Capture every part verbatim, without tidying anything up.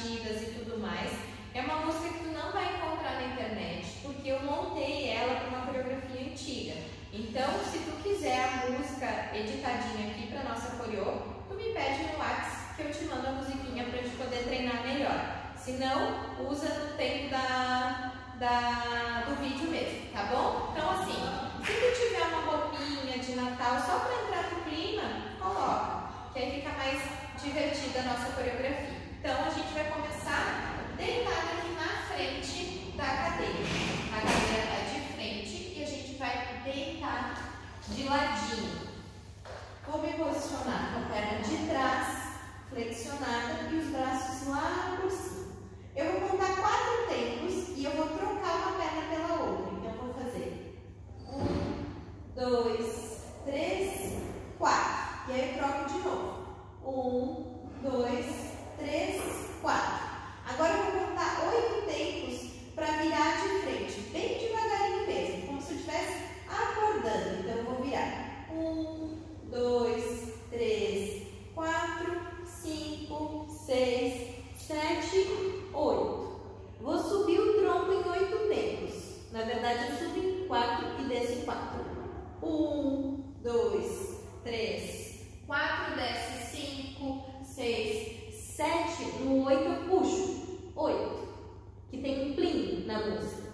batidas e tudo mais. É uma música que tu não vai encontrar na internet, porque eu montei ela para uma coreografia antiga. Então, se tu quiser a música editadinha aqui para nossa coreô, tu me pede no WhatsApp que eu te mando a musiquinha para a gente poder treinar melhor. Se não, usa no tempo da, da, do vídeo mesmo, tá bom? Então, assim, se tu tiver uma roupinha de Natal só para entrar no clima, coloca, que aí fica mais divertida a nossa coreografia. Então, a gente vai começar deitada aqui na frente da cadeira. A cadeira está de frente e a gente vai deitar de ladinho. Vou me posicionar com a perna de trás, flexionada e os braços lá por cima. Eu vou contar quatro tempos e eu vou trocar uma perna pela outra. Então, eu vou fazer um, dois, três, quatro. E aí eu troco de novo. Um, dois, três, quatro. Agora eu vou contar oito tempos para virar de frente, bem devagarinho mesmo, como se eu estivesse acordando. Então eu vou virar. Um, dois, três, quatro, cinco, seis, sete, oito. Vou subir o tronco em oito tempos. Na verdade, eu subo em quatro e desço em quatro. Um, dois, três, quatro, desce cinco, seis, sete. No oito eu puxo. Oito. Que tem um plim na música.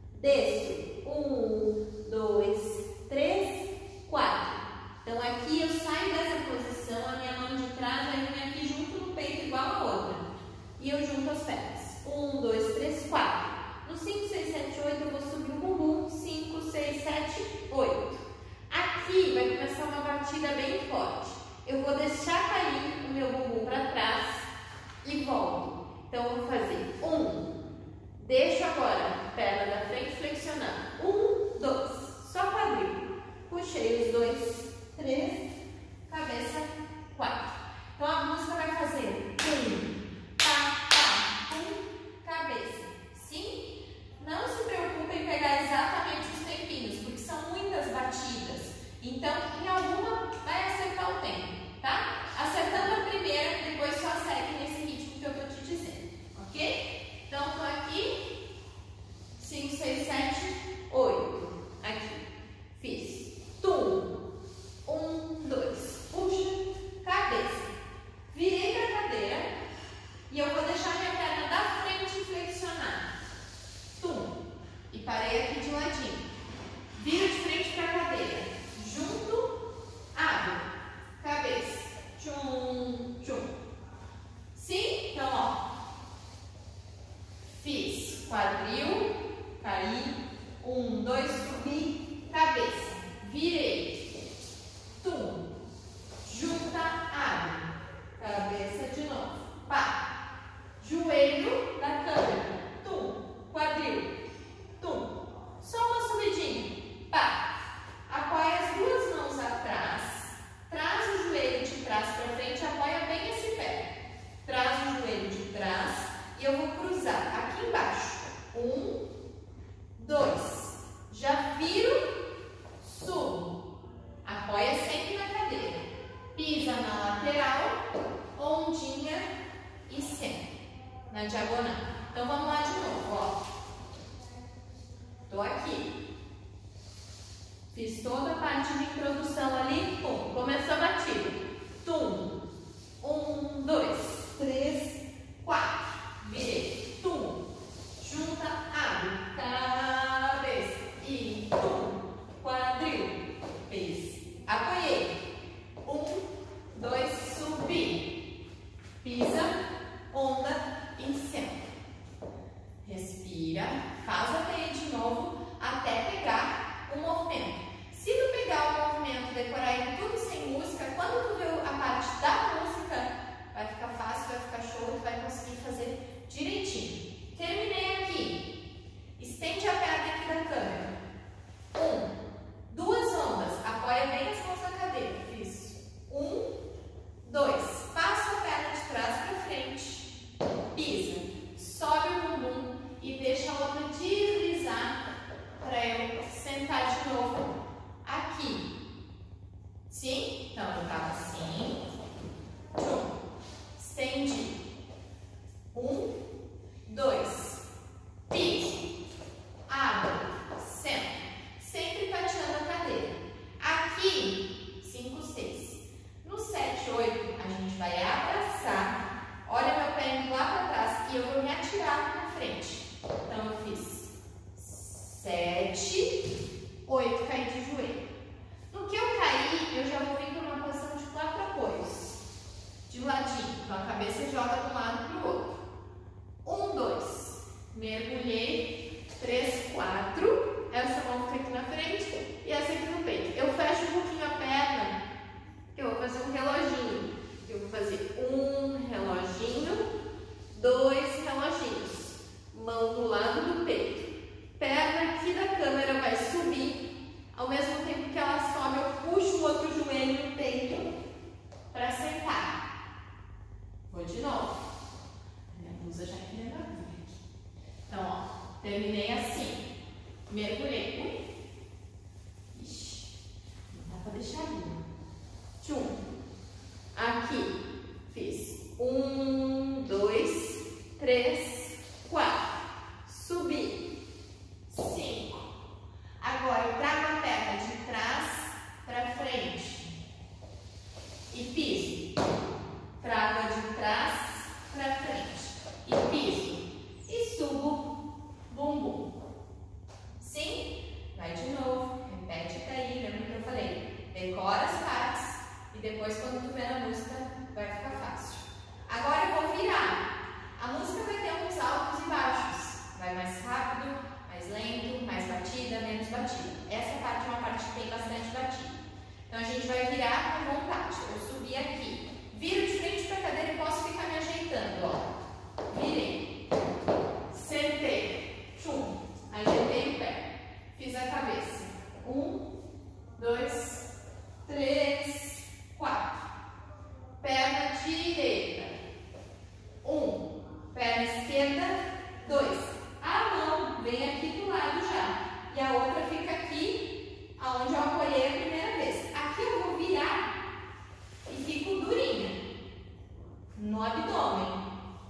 Desço. Um, dois, três, quatro. Então aqui eu saio dessa posição, a minha mão de trás vai vir aqui junto no peito igual a outra. E eu junto as pernas. Um, dois, três, quatro. No cinco, seis, sete, oito eu vou subir o bumbum. cinco, seis, sete, oito. Aqui vai começar uma batida bem forte. Eu vou deixar cair o meu bumbum para trás e volto. Então eu vou fazer um. Deixo agora, perna da frente flexionando. Um, dois. Só quadril. Puxei os dois. Três. Cabeça. Quatro. Então a música vai fazer um. Pá, pá, um. Cabeça. Sim? Não se preocupe em pegar exatamente os tempinhos, porque são muitas batidas. Então, em alguma, vai acertar o tempo, tá? Acertando a primeira, depois só segue nesse ritmo que eu tô te dizendo, ok? Então, tô aqui, cinco, seis, sete, oito. Aqui, fiz. Tum. Um, dois. Puxa, cabeça. Virei pra cadeira e eu vou deixar minha perna da frente flexionar. Tum. E parei aqui de ladinho. Viro de frente pra cadeira. Junto, abro, cabeça, tchum, tchum. Sim? Então, ó. Fiz quadril, caí, um, dois, subi, cabeça, virei, tum, junta, abre, cabeça de novo, pá, joelho da câmera, tum, quadril, tum, só uma subidinha, pá. Apoia as duas mãos atrás, traz o joelho de trás para frente, apoia bem esse pé. Traz o joelho de trás e eu vou cruzar aqui embaixo. Um, dois. Já viro, subo. Apoia sempre na cadeira. Pisa na lateral, ondinha e senta. Na diagonal. Então vamos lá de novo, ó. Tô aqui. Fiz toda a parte de introdução ali, pum, começou a batida. Tum, um, dois, três, quatro, virei, tum, junta, abre, cabeça e tum, quadril, fiz, apoiei, um, dois, subi, pisa, onda, em centro, respira, faz a teia de novo até pegar o movimento. Se tu pegar o movimento, decorar ele tudo sem música, quando tu vê a parte da frente. Então, eu fiz sete, oito, caí de joelho. No que eu caí, eu já vou vir para uma posição de quatro apoios. De ladinho. Então, a cabeça joga de um lado para o outro. Um, dois. Mergulhei. Três, quatro. Essa mão fica aqui na frente e essa aqui no peito. Eu fecho um pouquinho a perna. Eu vou fazer um reloginho. Eu vou fazer um reloginho, dois reloginhos. Mão do lado do peito. Perna aqui da câmera vai subir. Ao mesmo tempo que ela sobe, eu puxo o outro joelho no peito para sentar. Vou de novo. Minha blusa já queria na aqui. Então, ó, terminei assim. Mergulhei. Ui. Ixi, não dá para deixar ali. Tchum. Aqui. Fiz um, dois, três, quatro. Subi. Cinco. Agora eu trago a perna de trás para frente. E piso. Trago a de trás para frente. E piso. E subo. Bumbum. Sim? Vai de novo. Repete até aí. Lembra que eu falei? Decora as partes. E depois, quando tu ver a música, vai ficar fácil. Agora eu vou virar. A música vai ter uns altos e baixos. Vai mais rápido, mais lento, mais batida, menos batida. Essa parte é uma parte que tem bastante batida. Então a gente vai virar com vontade. Eu subi aqui. Viro de frente para a cadeira e posso ficar me ajeitando. Ó. Virei. Sentei. Tchum. Ajeitei o pé. Fiz a cabeça. Um, dois, três, quatro. Perna direita. Um. Perna esquerda. Dois. A mão vem aqui do lado já. E a outra fica aqui, aonde eu apoiei a primeira vez. Aqui eu vou virar e fico durinha. No abdômen.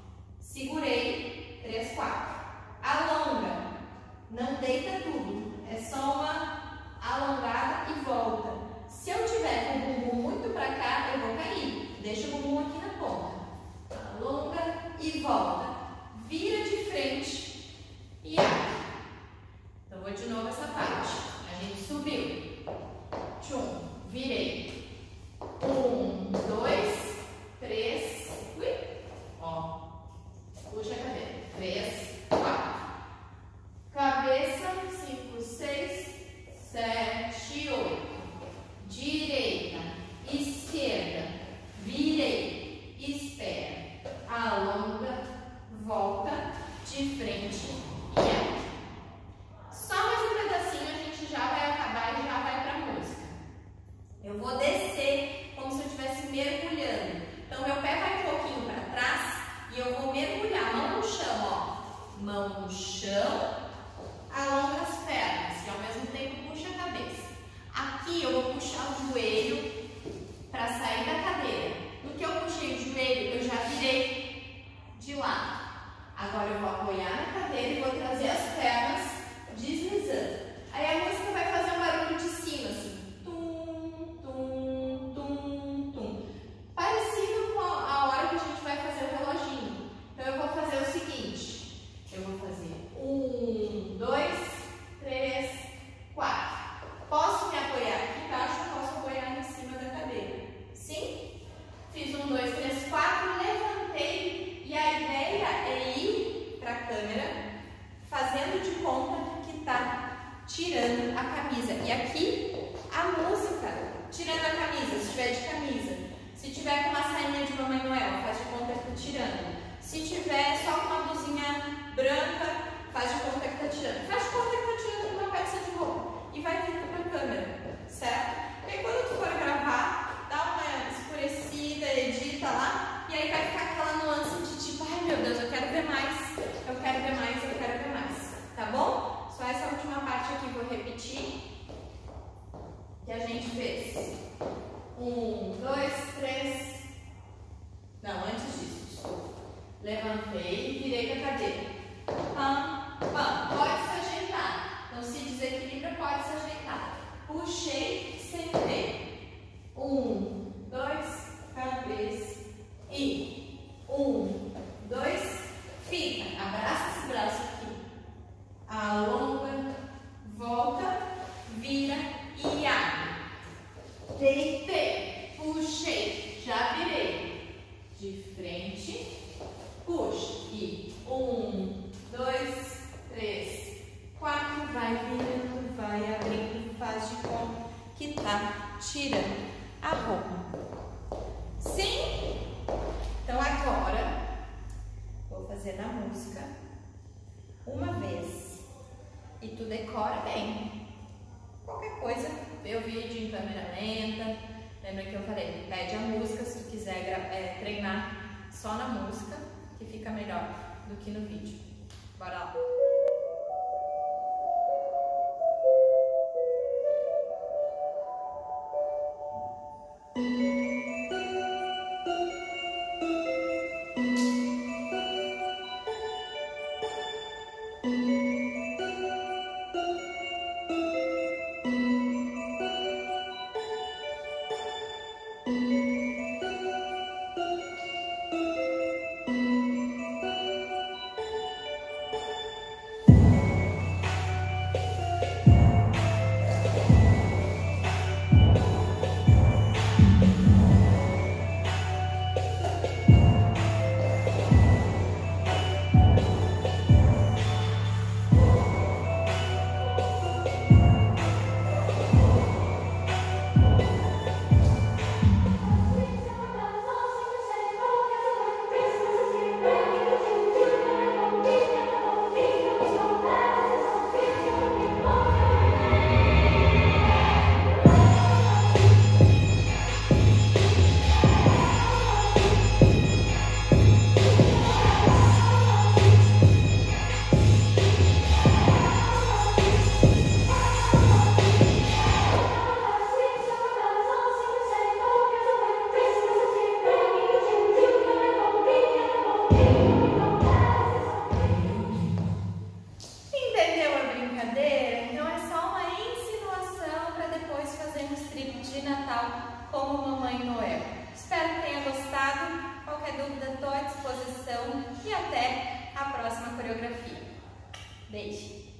Segurei. Três, quatro. Alonga. Não deita tudo. É só uma alongada e volta. Se eu tiver com o bumbum muito para cá, eu vou cair. Deixa o bumbum aqui na ponta. Alonga e volta. Vira de frente e abre. Então, vou de novo essa parte. A gente subiu. Tchum. Virei. Um, dois, três. Ui. Ó. Puxa a cadeira. Três, quatro. Cabeça. Cinco, seis, sete, oito. Direita, esquerda, virei, espera, alonga, volta, de frente e abre. Só mais um pedacinho, a gente já vai acabar e já vai para a música. Eu vou descer como se eu estivesse mergulhando. Então, meu pé vai um pouquinho para trás e eu vou mergulhar, mão no chão, ó. Mão no chão, alonga as pernas e ao mesmo tempo puxa a cabeça. Aqui eu vou puxar o joelho para sair da cadeira. No que eu puxei o joelho, eu já virei de lado. Agora eu vou apoiar na cadeira e vou trazer as pernas deslizando. Aí a música vai fazer um barulho de sino, assim. Tum, tum, tum, tum. Parecido com a hora que a gente vai fazer o reloginho. Então eu vou fazer o seguinte. Eu vou fazer um, dois, três, quatro. Posso me apoiar aqui embaixo ou posso apoiar em cima da cadeira? Sim? Fiz um, dois, três, quatro, levantei e a ideia é ir para a câmera fazendo de conta que está tirando a camisa. E aqui a música, tirando a camisa, se tiver de camisa. Se tiver com uma sainha de Mamãe Noel, faz de conta que está tirando. Se tiver só com uma blusinha branca, faz de conta que está tirando. Faz de conta que está tirando uma peça de roupa. E vai vindo para a câmera, certo? E aí quando tu for gravar, dá uma escurecida, edita lá, e aí vai ficar aquela nuance de tipo, ai meu Deus, eu quero ver mais, eu quero ver mais, eu quero ver mais, tá bom? Só essa última parte aqui vou repetir, que a gente fez. Um, dois, três, não, antes disso, desculpa. Levantei e virei para a cadeira. Pam, pam, pode se ajeitar. Então, se desequilibra, pode se ajeitar. Puxei, sentei. Um, dois, cabeça. E um, dois, fica. Abraça braço aqui. Alonga, volta, vira e abre. Deitei, puxei, já virei. De frente, puxa. E um, dois, três, quatro. Vai virando, vai abrindo, faz de conta que tá tirando a roupa. Sim? Então agora vou fazer na música uma vez e tu decora bem. Qualquer coisa, vê o vídeo em câmera lenta. Lembra que eu falei, pede a música se tu quiser é, treinar só na música, que fica melhor do que no vídeo. Bora lá! Como Mamãe Noel. Espero que tenha gostado. Qualquer dúvida, estou à disposição e até a próxima coreografia. Beijo!